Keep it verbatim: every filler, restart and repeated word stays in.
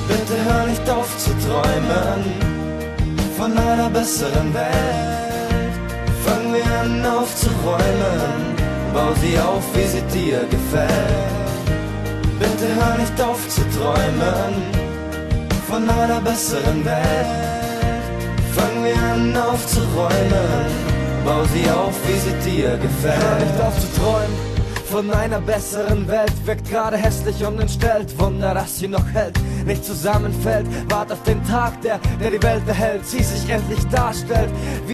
Bitte hör nicht auf zu träumen von einer besseren Welt. Fang wir an aufzuräumen, bau sie auf, wie sie dir gefällt. Bitte hör nicht auf zu träumen von einer besseren Welt. Fang wir an aufzuräumen, bau sie auf, wie sie dir gefällt. Hör nicht auf zu träumen von einer besseren Welt. Wirkt gerade hässlich und entstellt. Wunder, dass sie noch hält, nicht zusammenfällt. Wart auf den Tag, der, der die Welt erhält. Sie sich endlich darstellt.